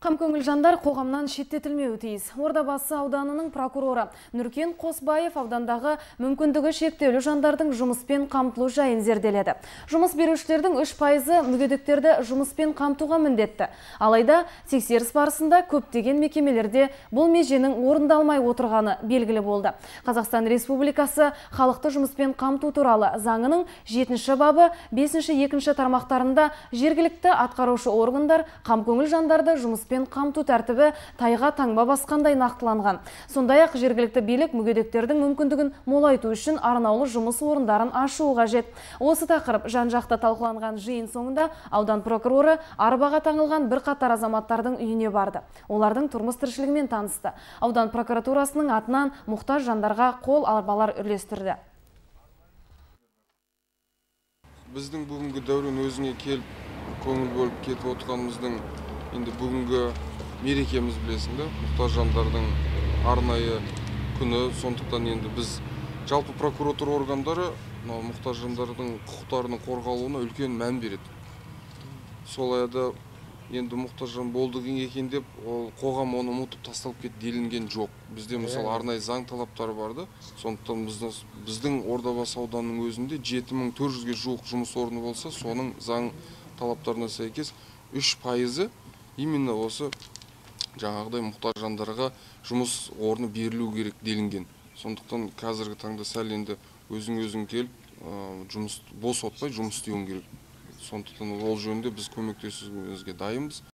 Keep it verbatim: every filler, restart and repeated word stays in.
Қамкөңіл жандар қоғамнан шеттетілмеуі тиіс. Ордабасы ауданының прокуроры Нұркен Қосбаев аудандағы мүмкіндігі шектеулі жандардың жұмыспен қамтылу жайын зерделеді. Жұмыс берушілердің үш пайызы мүгедектерді жұмыспен қамтуға міндетті. Алайда тексеріс барысында көптеген мекемелерде бұл меженің орындалмай отырғаны белгілі болды. Қазақстан Республикасы халықты жұмыспен қамту туралы заңының жетінші бабы бесінші екінші тармақтарында жергілікті атқарушы органдар қамкөңіл жандарды жұмыспен қамту тәртібі тайға таңба басқандай нақтыланған. Сондай-ақ жергілікті билік мүгедектердің мүмкіндігін молайту үшін арнаулы жұмыс орындарын ашуы қажет. Осы тақырып жан-жақты талқыланған жиын соңында аудан прокуроры арбаға таңылған бірқатар азаматтардың үйіне барды. Олардың тұрмыс тіршілігімен танысты. Аудан прокуратурасының атынан мұқтаж жандарға қол арбалар үлестірді. Біздің бүгінгі дәурен өзіне келіп, көңіл бөліп кетіп отырғанымыздың енді бүгінгі мерекеміз білесің бе, мұқтаж жандардың арнайы күні. Сондықтан енді біз жалпы прокуратура органдары мұқтаж жандардың құқықтарының қорғалуына үлкен мән береді. Сол аяда енді мұқтаж жан болды екен деп, қоғам оны ұмытып тасталып кетті делінген жоқ. Бізде мысалы арнайы заң талаптары барды. Сондықтан біздің Ордабасы ауданының өзінде жеті мың төрт жүзге жуық жұмыс орны болса, соның заң талаптарына сәйкес үш пайызы именно осы жаңағыдай мұқтаж жандарға жұмыс орны берілу керек делінген. Сондықтан қазіргі таңда сәл енді өзің-өзің келіп, жұмыс бос отпай жұмыс істеуің керек. Сондықтан ол жөнінде біз көмектесуімізге дайынбыз.